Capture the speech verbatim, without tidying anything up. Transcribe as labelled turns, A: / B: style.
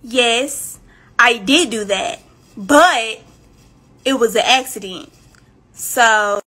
A: Yes, I did do that, but it was an accident. So